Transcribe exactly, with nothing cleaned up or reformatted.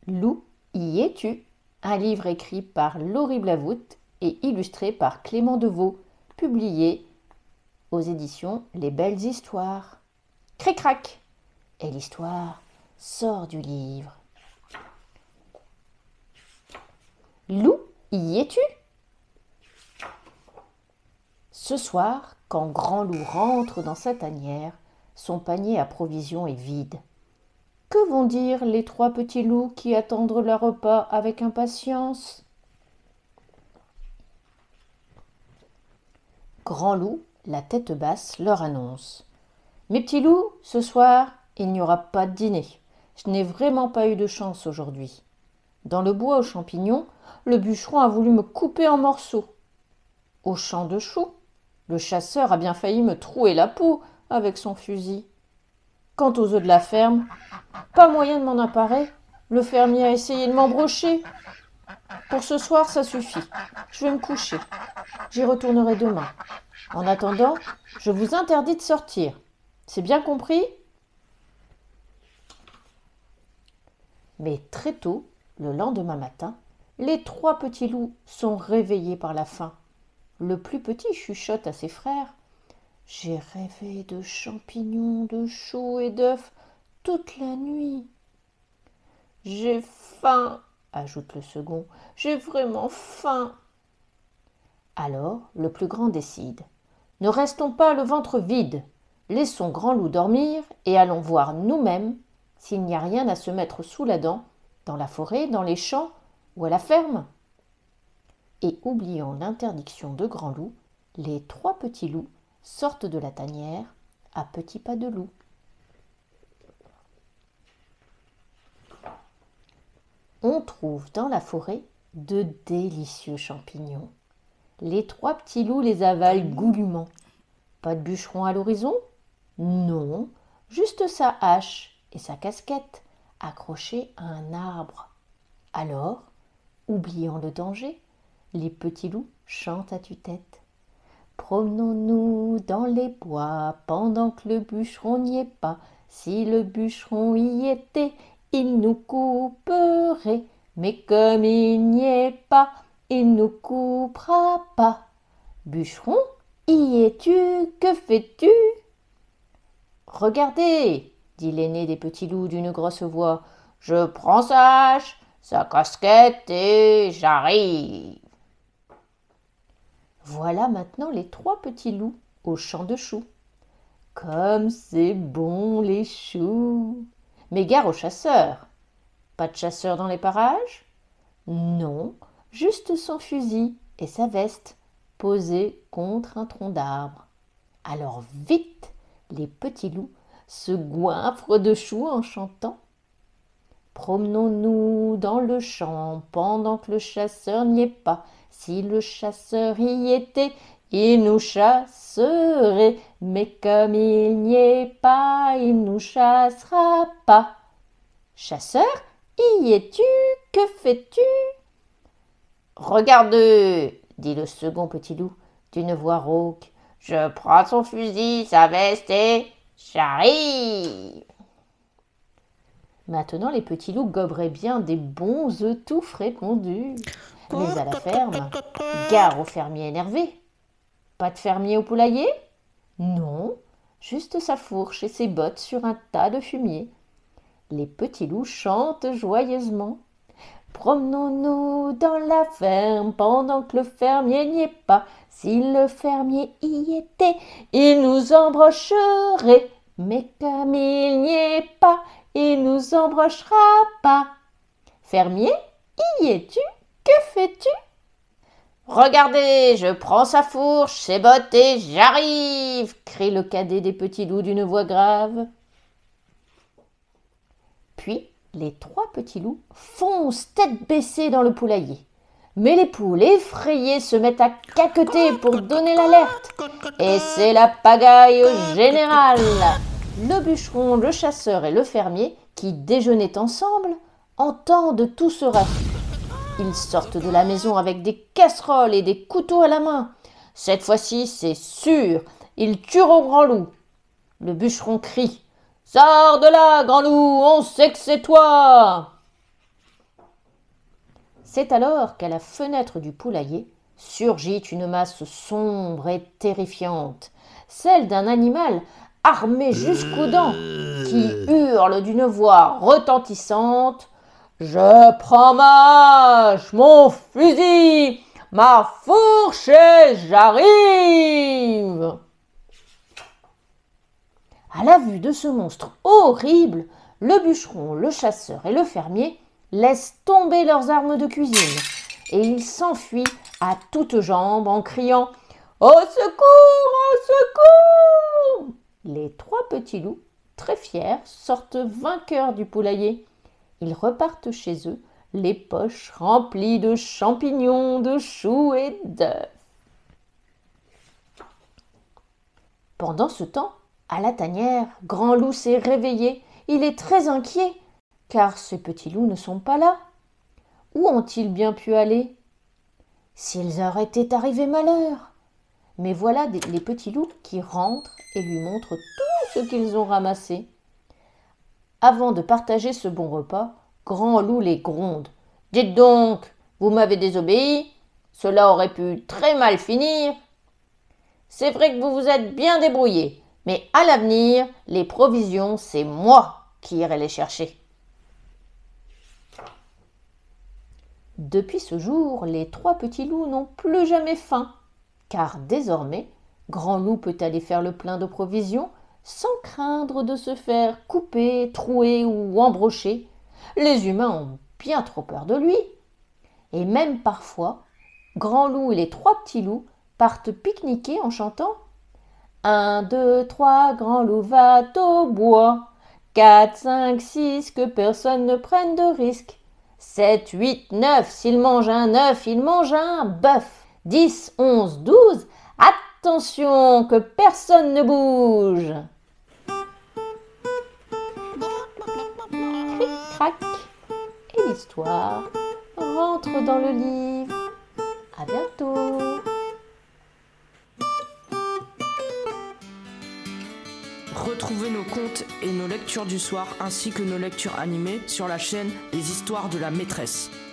Loup, y es-tu? Un livre écrit par Laurie Blavout et illustré par Clément Deveau, publié aux éditions Les Belles Histoires. Cric-crac! Et l'histoire sort du livre. Loup, y es-tu? Ce soir, quand Grand Loup rentre dans sa tanière, son panier à provisions est vide. Que vont dire les trois petits loups qui attendent leur repas avec impatience? Grand Loup, la tête basse, leur annonce: Mes petits loups, ce soir, il n'y aura pas de dîner. Je n'ai vraiment pas eu de chance aujourd'hui. Dans le bois aux champignons, le bûcheron a voulu me couper en morceaux. Au champ de choux, le chasseur a bien failli me trouer la peau avec son fusil. Quant aux œufs de la ferme, pas moyen de m'en emparer. Le fermier a essayé de m'embrocher. Pour ce soir, ça suffit. Je vais me coucher. J'y retournerai demain. En attendant, je vous interdis de sortir. C'est bien compris? Mais très tôt, le lendemain matin, les trois petits loups sont réveillés par la faim. Le plus petit chuchote à ses frères: J'ai rêvé de champignons, de choux et d'œufs toute la nuit. J'ai faim, ajoute le second. J'ai vraiment faim. Alors, le plus grand décide. Ne restons pas le ventre vide. Laissons Grand Loup dormir et allons voir nous-mêmes s'il n'y a rien à se mettre sous la dent, dans la forêt, dans les champs ou à la ferme. Et oubliant l'interdiction de Grand Loup, les trois petits loups sortent de la tanière à petits pas de loup. On trouve dans la forêt de délicieux champignons. Les trois petits loups les avalent goulûment. Pas de bûcheron à l'horizon? Non, juste sa hache et sa casquette accrochées à un arbre. Alors, oubliant le danger, les petits loups chantent à tue-tête. Promenons-nous dans les bois pendant que le bûcheron n'y est pas. Si le bûcheron y était, il nous couperait. Mais comme il n'y est pas, il nous coupera pas. Bûcheron, y es-tu? Que fais-tu? Regardez, dit l'aîné des petits loups d'une grosse voix. Je prends sa hache, sa casquette et j'arrive. Voilà maintenant les trois petits loups au champ de choux. Comme c'est bon les choux! Mais gare aux chasseurs. Pas de chasseur dans les parages? Non, juste son fusil et sa veste posés contre un tronc d'arbre. Alors vite, les petits loups se goinfrent de choux en chantant. Promenons-nous dans le champ pendant que le chasseur n'y est pas. Si le chasseur y était, il nous chasserait. Mais comme il n'y est pas, il nous chassera pas. Chasseur, y es-tu? Que fais-tu? Regarde, dit le second petit loup d'une voix rauque. Je prends son fusil, sa veste et j'arrive. Maintenant, les petits loups goberaient bien des bons œufs tout frais pondus. Mais à la ferme, gare au fermier énervé. Pas de fermier au poulailler? Non, juste sa fourche et ses bottes sur un tas de fumier. Les petits loups chantent joyeusement. Promenons-nous dans la ferme pendant que le fermier n'y est pas. Si le fermier y était, il nous embrocherait. Mais comme il n'y est pas, il nous embrochera pas. Fermier, y es-tu? Que fais-tu? Regardez, je prends sa fourche, ses bottes et j'arrive, crie le cadet des petits loups d'une voix grave. Puis, les trois petits loups foncent tête baissée dans le poulailler. Mais les poules effrayées se mettent à caqueter pour donner l'alerte. Et c'est la pagaille au général. Le bûcheron, le chasseur et le fermier, qui déjeunaient ensemble, entendent tout ce raffut. Ils sortent de la maison avec des casseroles et des couteaux à la main. Cette fois-ci, c'est sûr, ils tueront Grand Loup. Le bûcheron crie: Sors de là, Grand Loup, on sait que c'est toi. C'est alors qu'à la fenêtre du poulailler surgit une masse sombre et terrifiante, celle d'un animal armé jusqu'aux dents, qui hurle d'une voix retentissante « Je prends ma hache, mon fusil, ma fourche et j'arrive !» À la vue de ce monstre horrible, le bûcheron, le chasseur et le fermier laissent tomber leurs armes de cuisine et ils s'enfuient à toutes jambes en criant « Au secours, au secours !» Les trois petits loups, très fiers, sortent vainqueurs du poulailler. Ils repartent chez eux, les poches remplies de champignons, de choux et d'œufs. Pendant ce temps, à la tanière, Grand Loup s'est réveillé. Il est très inquiet, car ces petits loups ne sont pas là. Où ont-ils bien pu aller? S'ils leur étaient arrivés malheur! Mais voilà les petits loups qui rentrent et lui montrent tout ce qu'ils ont ramassé. Avant de partager ce bon repas, Grand Loup les gronde. « Dites donc, vous m'avez désobéi, cela aurait pu très mal finir. C'est vrai que vous vous êtes bien débrouillés, mais à l'avenir, les provisions, c'est moi qui irai les chercher. » Depuis ce jour, les trois petits loups n'ont plus jamais faim, car désormais, Grand Loup peut aller faire le plein de provisions sans craindre de se faire couper, trouer ou embrocher. Les humains ont bien trop peur de lui. Et même parfois, Grand Loup et les trois petits loups partent pique-niquer en chantant « Un, deux, trois, Grand Loup va au bois. Quatre, cinq, six, que personne ne prenne de risque. Sept, huit, neuf, s'il mange un œuf, il mange un bœuf. Dix, onze, douze, attention que personne ne bouge. » Cric-crac, et l'histoire rentre dans le livre. À bientôt. Retrouvez nos contes et nos lectures du soir ainsi que nos lectures animées sur la chaîne Les Histoires de la Maîtresse.